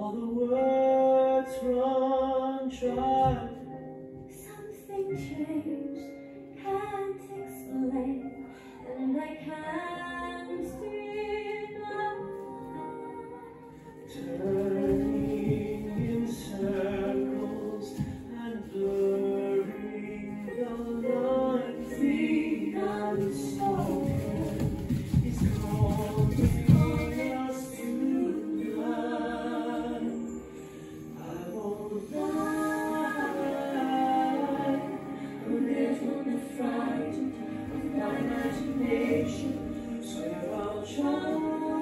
all the words run dry. Something changed, can't explain, and I can't deny. Turning in circles and blurring the lines, the unspoken is calling us to life. I won't lie, a little bit frightened of my imagination. Swear I'll try.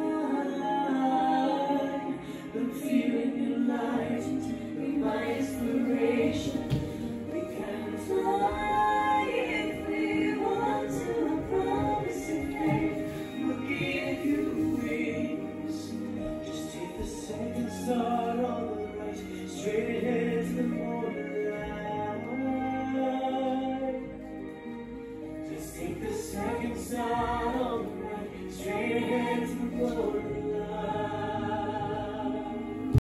I'm feeling enlightened with my inspiration. We can fly if we want to. I promise in faith we'll give you wings. Just take the second start on the right, straight ahead to the morning light. Just take the second start on the right, straight ahead to the morning light.